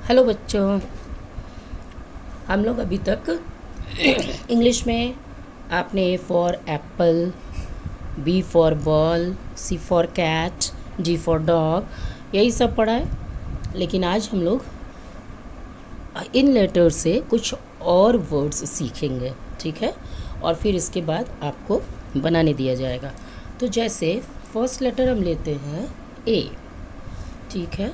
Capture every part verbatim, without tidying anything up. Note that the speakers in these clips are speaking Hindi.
हेलो बच्चों, हम लोग अभी तक इंग्लिश में आपने A for apple, B for ball, C for cat, D for dog यही सब पढ़ा है। लेकिन आज हम लोग इन लेटर से कुछ और वर्ड्स सीखेंगे, ठीक है। और फिर इसके बाद आपको बनाने दिया जाएगा। तो जैसे फर्स्ट लेटर हम लेते हैं ए, ठीक है।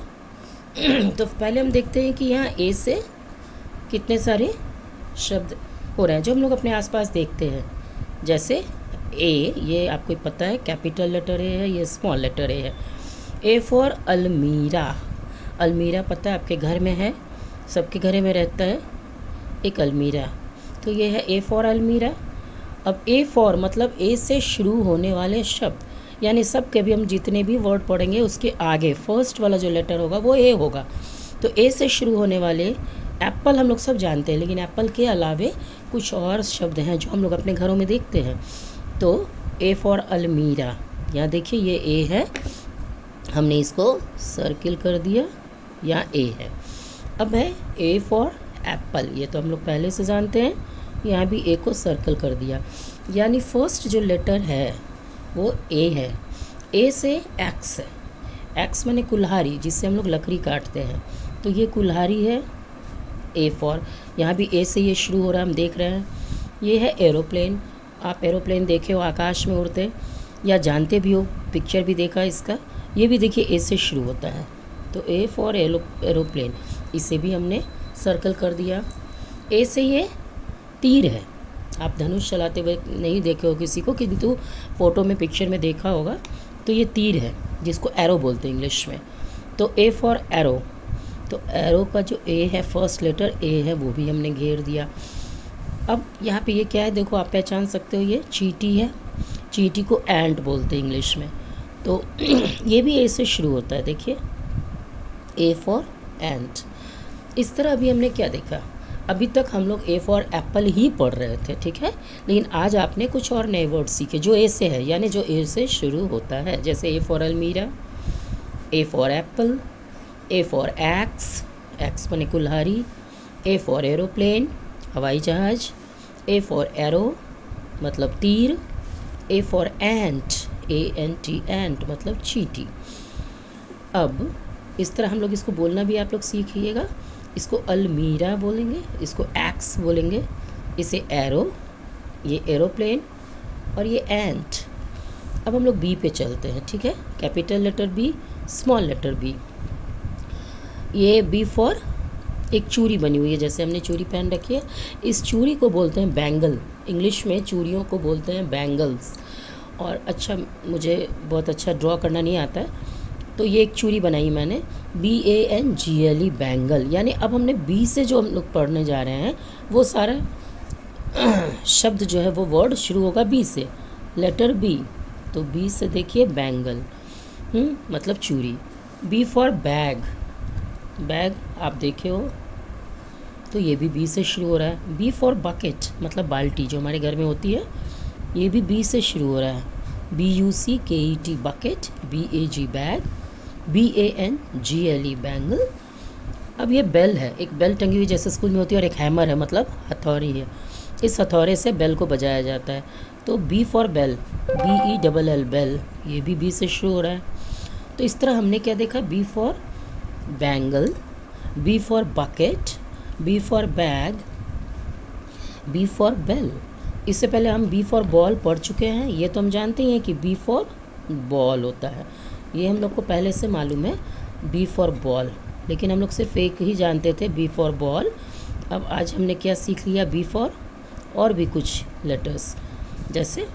तो पहले हम देखते हैं कि यहाँ ए से कितने सारे शब्द हो रहे हैं जो हम लोग अपने आसपास देखते हैं। जैसे ए, ये आपको पता है कैपिटल लेटर ए है, ये स्मॉल लेटर ए है। ए फॉर अलमीरा, अलमीरा पता है आपके घर में है, सबके घर में रहता है एक अलमीरा, तो ये है ए फॉर अलमीरा। अब ए फॉर मतलब ए से शुरू होने वाले शब्द, यानी सब के भी हम जितने भी वर्ड पढ़ेंगे उसके आगे फर्स्ट वाला जो लेटर होगा वो ए होगा। तो ए से शुरू होने वाले एप्पल हम लोग सब जानते हैं, लेकिन एप्पल के अलावे कुछ और शब्द हैं जो हम लोग अपने घरों में देखते हैं। तो ए फॉर अलमीरा, यहाँ देखिए ये ए है, हमने इसको सर्किल कर दिया, यहाँ ए है। अब है ए फॉर एप्पल, ये तो हम लोग पहले से जानते हैं, यहाँ भी ए को सर्कल कर दिया। यानी फर्स्ट जो लेटर है वो ए है। ए से एक्स है, एक्स माने कुल्हाड़ी, जिससे हम लोग लकड़ी काटते हैं, तो ये कुल्हाड़ी है ए फॉर। यहाँ भी ए से ये शुरू हो रहा है, हम देख रहे हैं। ये है एरोप्लेन, आप एरोप्लेन देखे हो आकाश में उड़ते, या जानते भी हो, पिक्चर भी देखा इसका। ये भी देखिए ए से शुरू होता है, तो ए फॉर एरो एरोप्लेन, इसे भी हमने सर्कल कर दिया। ए से ये तीर है, आप धनुष चलाते हुए नहीं देखे हो किसी को, किंतु फ़ोटो में पिक्चर में देखा होगा। तो ये तीर है जिसको एरो बोलते हैं इंग्लिश में। तो ए फॉर एरो, तो एरो का जो ए है फर्स्ट लेटर ए है, वो भी हमने घेर दिया। अब यहाँ पे ये क्या है देखो, आप पहचान सकते हो, ये चींटी है, चींटी को एंट बोलते हैं इंग्लिश में। तो ये भी ए से शुरू होता है, देखिए ए फॉर एंट। इस तरह अभी हमने क्या देखा, अभी तक हम लोग ए फॉर एप्पल ही पढ़ रहे थे, ठीक है। लेकिन आज आपने कुछ और नए वर्ड सीखे जो ए से है, यानी जो ए से शुरू होता है। जैसे A for almirah, A for apple, A for axe, axe माने कुल्हाड़ी, ए फॉर एरोप्लेन हवाई जहाज, ए फॉर एरो मतलब तीर, A for ant, A N T ant मतलब चींटी। अब इस तरह हम लोग इसको बोलना भी आप लोग सीखिएगा। इसको अलमीरा बोलेंगे, इसको एक्स बोलेंगे, इसे एरो, ये एरोप्लेन, और ये एंट। अब हम लोग बी पे चलते हैं, ठीक है। Capital letter B, small letter B. ये बी फॉर एक चूड़ी बनी हुई है, जैसे हमने चूड़ी पहन रखी है, इस चूड़ी को बोलते हैं बैंगल, इंग्लिश में चूड़ियों को बोलते हैं बैंगल्स। और अच्छा, मुझे बहुत अच्छा ड्रॉ करना नहीं आता है, तो ये एक चूड़ी बनाई मैंने, B A N G L E bangle. यानी अब हमने बी से जो हम लोग पढ़ने जा रहे हैं वो सारा शब्द जो है वो वर्ड शुरू होगा बी से, लेटर बी। तो बी से देखिए बैंगल, हम्म मतलब चूड़ी। बी फॉर बैग, बैग आप देखे हो, तो ये भी बी से शुरू हो रहा है। बी फॉर बकेट मतलब बाल्टी जो हमारे घर में होती है, ये भी बी से शुरू हो रहा है। B U C K E T bucket, B A G bag, B A N G L E bangle. अब ये बेल है, एक बेल टंगी हुई जैसे स्कूल में होती है, और एक हैमर है मतलब हथौड़ी है, इस हथौड़े से बेल को बजाया जाता है। तो B for bell, B E double L bell, ये भी बी से शुरू हो रहा है। तो इस तरह हमने क्या देखा, B for bangle, B for bucket, B for bag, B for bell. इससे पहले हम बी फॉर बॉल पढ़ चुके हैं, ये तो हम जानते हैं कि बी फॉर बॉल होता है, ये हम लोग को पहले से मालूम है, बी फॉर बॉल। लेकिन हम लोग सिर्फ एक ही जानते थे, बी फॉर बॉल। अब आज हमने क्या सीख लिया, बी फॉर और भी कुछ लेटर्स, जैसे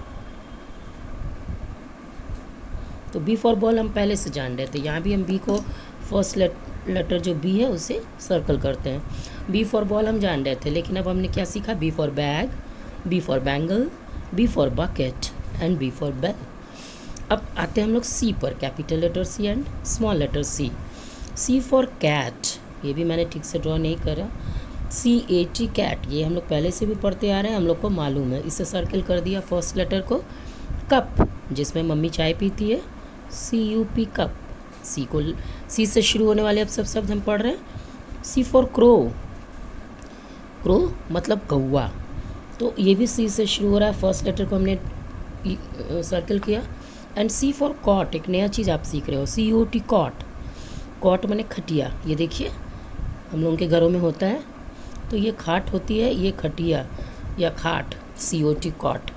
तो बी फॉर बॉल हम पहले से जान रहे थे, यहाँ भी हम बी को फर्स्ट लेटर जो बी है उसे सर्कल करते हैं। बी फॉर बॉल हम जान रहे थे, लेकिन अब हमने क्या सीखा, B for bag, B for bangle, B for bucket and B for bell. अब आते हैं हम लोग सी पर, capital letter C and small letter C. C for cat, ये भी मैंने ठीक से ड्रॉ नहीं करा, सी ए टी कैट, ये हम लोग पहले से भी पढ़ते आ रहे हैं, हम लोग को मालूम है, इसे सर्किल कर दिया फर्स्ट लेटर को। कप जिसमें मम्मी चाय पीती है, C U P cup, C को सी से शुरू होने वाले अब सब शब्द हम पढ़ रहे हैं। सी फॉर क्रो, क्रो मतलब कौवा, तो ये भी सी से शुरू हो रहा है, फर्स्ट लेटर को हमने सर्कल किया। एंड सी फॉर कॉट, एक नया चीज़ आप सीख रहे हो, C O T cot, cot माने खटिया, ये देखिए हम लोगों के घरों में होता है, तो ये खाट होती है, ये खटिया या खाट, सी ओ टी कॉट।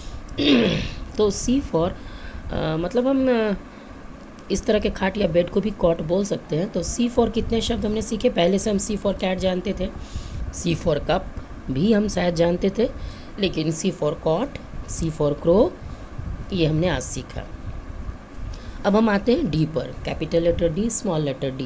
तो सी फॉर मतलब हम आ, इस तरह के खाट या बेड को भी कॉट बोल सकते हैं। तो सी फॉर कितने शब्द हमने सीखे, पहले से हम सी फॉर कैट जानते थे, सी फॉर कप भी हम शायद जानते थे, लेकिन C for cot, C for crow, ये हमने आज सीखा। अब हम आते हैं डी पर, capital letter D, small letter D.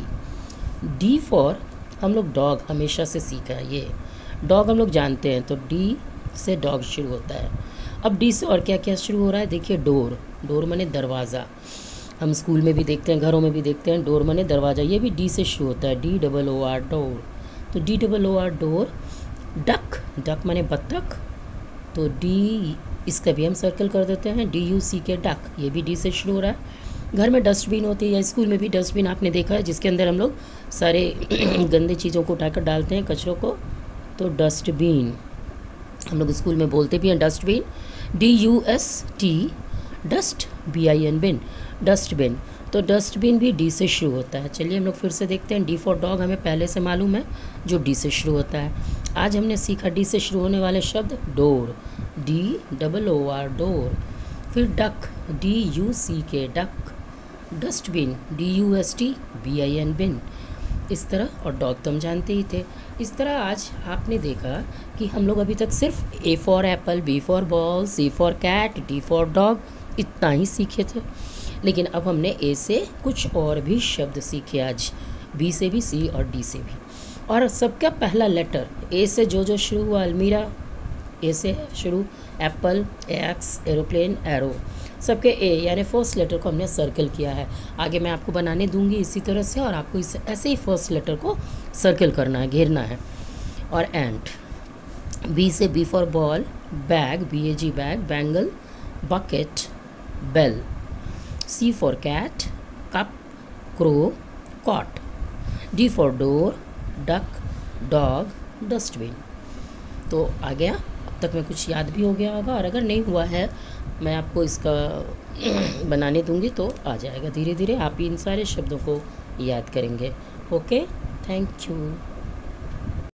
D for हम लोग डॉग हमेशा से सीखा है, ये डॉग हम लोग जानते हैं, तो डी से डॉग शुरू होता है। अब डी से और क्या क्या शुरू हो रहा है, देखिए डोर, डोर माने दरवाज़ा, हम स्कूल में भी देखते हैं, घरों में भी देखते हैं, डोर माने दरवाज़ा, ये भी डी से शुरू होता है, D double O R door, तो D double O R door. Duck, duck माने बत्तख, तो डी, इसका भी हम सर्कल कर देते हैं, D U C K duck, ये भी डी से शुरू हो रहा है। घर में डस्टबिन होती है या स्कूल में भी डस्टबिन आपने देखा है, जिसके अंदर हम लोग सारे गंदे चीज़ों को उठाकर डालते हैं, कचरों को, तो डस्टबिन, हम लोग स्कूल में बोलते भी हैं dustbin, D U S T, dust, B I N bin, dustbin, तो डस्टबिन भी डी से शुरू होता है। चलिए हम लोग फिर से देखते हैं, डी फॉर डॉग हमें पहले से मालूम है, जो डी से शुरू होता है। आज हमने सीखा डी से शुरू होने वाले शब्द, door, D double O R door, फिर duck, D U C K duck, dustbin, D U S T B I N bin, इस तरह, और डॉग तो हम जानते ही थे। इस तरह आज आपने देखा कि हम लोग अभी तक सिर्फ A for apple, B for ball, C for cat, D for dog, इतना ही सीखे थे, लेकिन अब हमने ए से कुछ और भी शब्द सीखे आज, बी से भी, सी और डी से भी, और सबका पहला लेटर ए से जो जो शुरू हुआ, अलमीरा ए से शुरू, एप्पल, एक्स, एरोप्लेन, एरो, सबके ए यानी फर्स्ट लेटर को हमने सर्कल किया है। आगे मैं आपको बनाने दूंगी इसी तरह से, और आपको इस ऐसे ही फर्स्ट लेटर को सर्कल करना है, घेरना है। और एंड, बी से B for ball, bag, B A G bag, bangle, bucket, bell, C for cat, cup, crow, cot, D for door, duck, dog, dustbin. तो आ गया, अब तक में कुछ याद भी हो गया होगा, और अगर नहीं हुआ है मैं आपको इसका बनाने दूंगी तो आ जाएगा, धीरे धीरे आप इन सारे शब्दों को याद करेंगे। Okay, thank you.